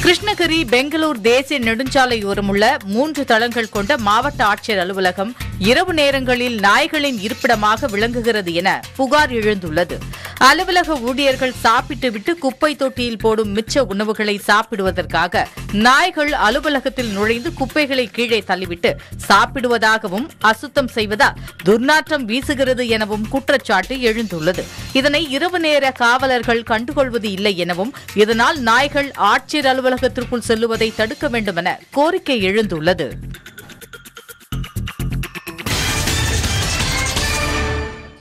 கிருஷ்ணகிரி பெங்களூர் தேசிய நெடுஞ்சாலையோரமுள்ள 3 தளங்கள் கொண்ட மாவட்ட ஆட்சியர் அலுவலகம் இரவு நேரங்களில் நாய்களின் இருப்பிடமாக விளங்குகிறது என புகார் எழுந்துள்ளது. அலுவலக ஊழியர்கள் சாப்பிட்டுவிட்டு குப்பை தொட்டியில் போடும் மிச்ச உணவுகளை சாப்பிடுவதற்காக நாய்கள் அலுவலகத்தில் நுழைந்து குப்பைகளை கீழே தள்ளிவிட்டு சாப்பிடுவதாகவும் அசுத்தம் செய்வதால் துர்நாற்றம் வீசுகிறது எனவும் குற்றச்சாட்டு எழுந்துள்ளது. இதனை இரவு நேர காவலர்கள் கண்டுகொள்வது இல்லை எனவும் இதனால் நாய்கள் ஆட்சியர் அலுவலகத்திற்குள் செல்லுவதை தடுக்க வேண்டும் என கோரிக்கை எழுந்துள்ளது.